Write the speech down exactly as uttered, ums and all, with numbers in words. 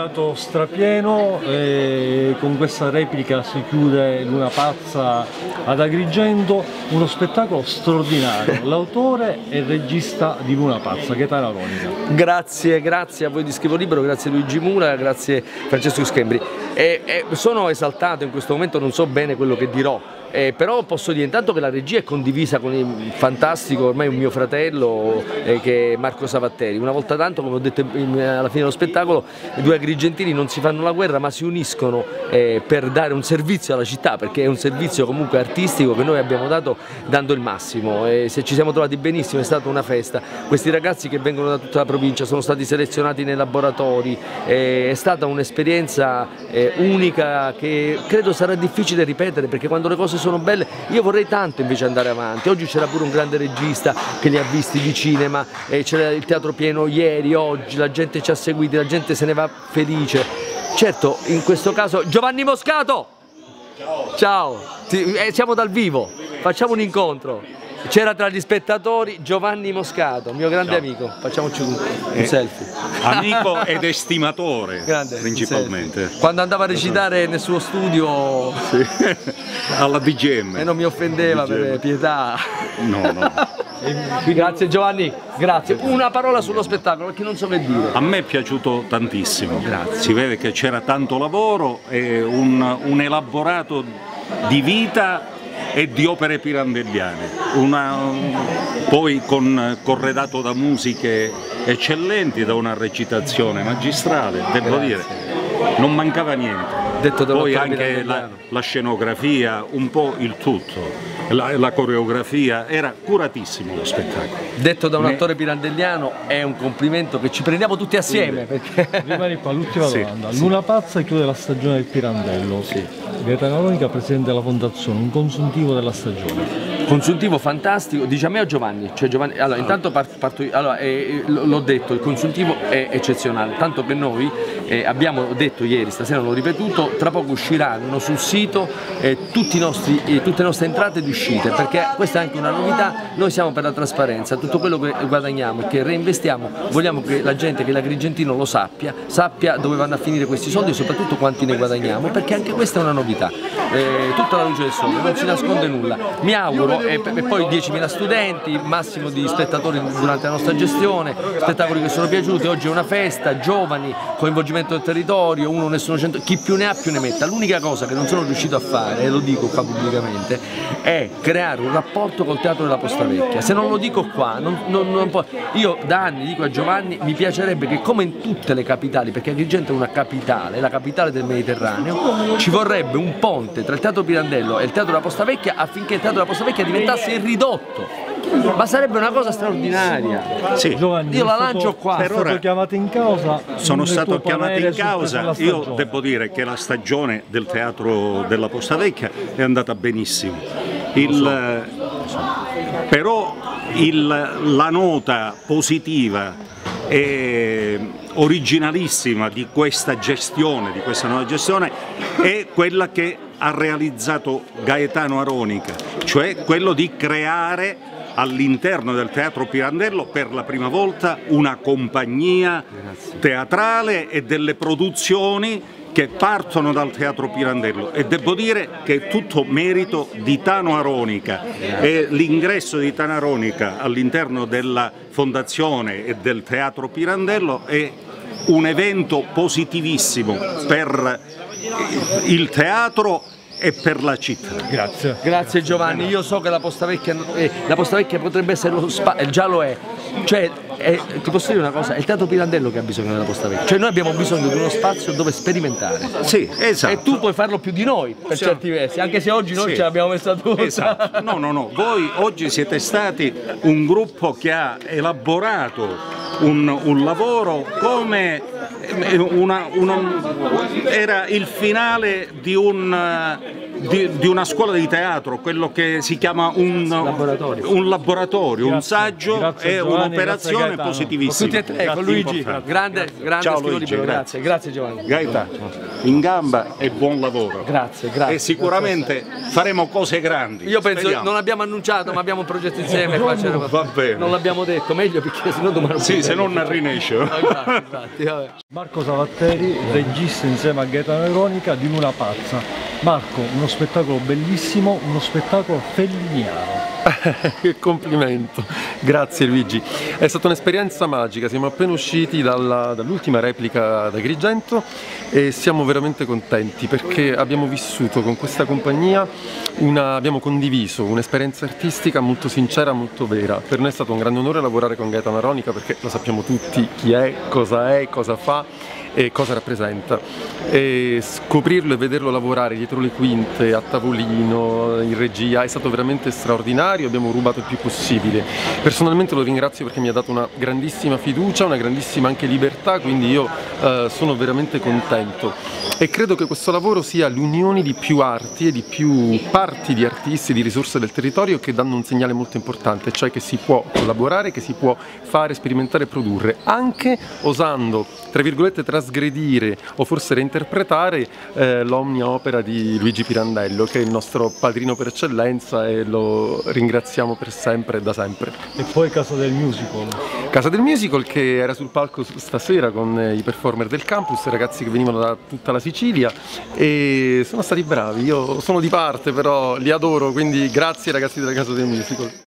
teatro strapieno e con questa replica si chiude Luna Pazza ad Agrigento, uno spettacolo straordinario. L'autore e il regista di Luna Pazza, Gaetano Aronica. Grazie, grazie a voi di Scrivo Libero, grazie Luigi Mura, grazie Francesco Schembri. E, e sono esaltato in questo momento, non so bene quello che dirò. Eh, però posso dire intanto che la regia è condivisa con il fantastico, ormai un mio fratello, eh, che è Marco Savatteri. Una volta tanto, come ho detto in, alla fine dello spettacolo, i due agrigentini non si fanno la guerra ma si uniscono eh, per dare un servizio alla città, perché è un servizio comunque artistico che noi abbiamo dato dando il massimo. E se ci siamo trovati benissimo, è stata una festa. Questi ragazzi che vengono da tutta la provincia sono stati selezionati nei laboratori, eh, è stata un'esperienza eh, unica che credo sarà difficile ripetere, perché quando le cose sono belle, io vorrei tanto invece andare avanti. Oggi c'era pure un grande regista che li ha visti di cinema, eh, c'era il teatro pieno ieri, oggi, la gente ci ha seguiti, la gente se ne va felice. Certo, in questo caso Giovanni Moscato! Ciao! Ciao. Ti, eh, siamo dal vivo, facciamo un incontro. C'era tra gli spettatori Giovanni Moscato, mio grande Ciao. amico, facciamoci un, un eh, selfie. Amico ed estimatore, grande, principalmente. Quando andava a recitare nel suo studio, sì. alla D G M. E non mi offendeva per pietà. No, no. Grazie Giovanni, grazie. Una parola sullo spettacolo, perché non so che dire. A me è piaciuto tantissimo. Grazie. Si vede che c'era tanto lavoro e un, un elaborato di vita e di opere pirandelliane, una, poi con, corredato da musiche eccellenti, da una recitazione magistrale, devo Grazie. dire, non mancava niente. Detto poi anche la, la scenografia, un po' il tutto. La, la coreografia, era curatissimo lo spettacolo. Detto da un ne... attore pirandelliano è un complimento che ci prendiamo tutti assieme. Perché... Rimani qua, l'ultima sì, domanda. Sì. Luna Pazza chiude la stagione del Pirandello. Sì. Gaetano Aronica, presidente della fondazione, un consuntivo della stagione. Consuntivo fantastico, dice a me o Giovanni? Cioè Giovanni... Allora, intanto parto io. Allora, eh, l'ho detto, il consuntivo è eccezionale, tanto che noi eh, abbiamo detto ieri, stasera l'ho ripetuto, tra poco usciranno sul sito eh, tutti i nostri, eh, tutte le nostre entrate ed uscite, perché questa è anche una novità. Noi siamo per la trasparenza, tutto quello che guadagniamo e che reinvestiamo, vogliamo che la gente, che l'agrigentino lo sappia, sappia dove vanno a finire questi soldi e soprattutto quanti ne guadagniamo, perché anche questa è una novità. Eh, tutta la luce del sole, non si nasconde nulla. Mi auguro, e, e poi diecimila studenti, massimo di spettatori durante la nostra gestione, spettacoli che sono piaciuti. Oggi è una festa, giovani, coinvolgimento del territorio, uno nessuno cento, chi più ne ha più ne metta. L'unica cosa che non sono riuscito a fare, e lo dico qua pubblicamente, è creare un rapporto col teatro della Posta Vecchia. Se non lo dico qua, non, non, non può. Io da anni dico a Giovanni, mi piacerebbe che come in tutte le capitali, perché Agrigento è una capitale, la capitale del Mediterraneo, ci vorrebbe un ponte tra il Teatro Pirandello e il Teatro della Posta Vecchia affinché il Teatro della Posta Vecchia diventasse il ridotto. Ma sarebbe una cosa straordinaria. Sì. Giovanni, io la lancio qua. Per ora chiamato in causa. Sono stato chiamato in causa. Io devo dire che la stagione del Teatro della Posta Vecchia è andata benissimo. Il, però il, la nota positiva e originalissima di questa gestione, di questa nuova gestione, è quella che ha realizzato Gaetano Aronica, cioè quello di creare all'interno del Teatro Pirandello per la prima volta una compagnia teatrale e delle produzioni che partono dal Teatro Pirandello, e devo dire che è tutto merito di Tano Aronica, e l'ingresso di Tano Aronica all'interno della fondazione e del Teatro Pirandello è un evento positivissimo per il teatro e per la città. Grazie. Grazie Giovanni, io so che la Posta Vecchia, eh, la Posta Vecchia potrebbe essere lo spazio, già lo è, cioè è, ti posso dire una cosa, è il Teatro Pirandello che ha bisogno della Posta Vecchia, cioè noi abbiamo bisogno di uno spazio dove sperimentare. Sì, esatto. E tu puoi farlo più di noi per sì. certi versi, anche se oggi noi sì. ce l'abbiamo messa tutta. Esatto. No, no, no, voi oggi siete stati un gruppo che ha elaborato un, un lavoro come una, una, era il finale di un di, di una scuola di teatro, quello che si chiama un laboratorio, un, laboratorio, grazie, un saggio e un'operazione positivissima. Tutti e tre, con Luigi, grande, grande Ciao, Luigi, Luigi, grazie. grazie, grazie Giovanni. Gaeta, in gamba e buon lavoro. Grazie, grazie. E sicuramente grazie faremo cose grandi. Io penso, speriamo. Non abbiamo annunciato, ma abbiamo un progetto insieme. Qua Va bene. Non l'abbiamo detto, meglio perché sennò domani. Sì, se non rinesce. No, infatti, infatti, vabbè. Marco Savatteri, regista insieme a Gaetano Veronica di Luna Pazza. Marco, uno spettacolo bellissimo, uno spettacolo felliniano. Che complimento, grazie Luigi, è stata un'esperienza magica, siamo appena usciti dalla, dall'ultima replica ad Agrigento e siamo veramente contenti perché abbiamo vissuto con questa compagnia, una, abbiamo condiviso un'esperienza artistica molto sincera, molto vera. Per noi è stato un grande onore lavorare con Gaetano Veronica perché lo sappiamo tutti chi è, cosa è, cosa fa e cosa rappresenta, e scoprirlo e vederlo lavorare dietro le quinte, a tavolino, in regia, è stato veramente straordinario, abbiamo rubato il più possibile. Personalmente lo ringrazio perché mi ha dato una grandissima fiducia, una grandissima anche libertà, quindi io eh, sono veramente contento e credo che questo lavoro sia l'unione di più arti e di più parti di artisti, di risorse del territorio che danno un segnale molto importante, cioè che si può collaborare, che si può fare, sperimentare e produrre, anche osando, tra virgolette, trasgredire o forse reinterpretare eh, l'omnia opera di Luigi Pirandello, che è il nostro padrino per eccellenza e lo ringraziamo per sempre e da sempre. E poi Casa del Musical. Casa del Musical che era sul palco stasera con eh, i performer del campus, ragazzi che venivano da tutta la Sicilia e sono stati bravi, io sono di parte però li adoro, quindi grazie ragazzi della Casa del Musical.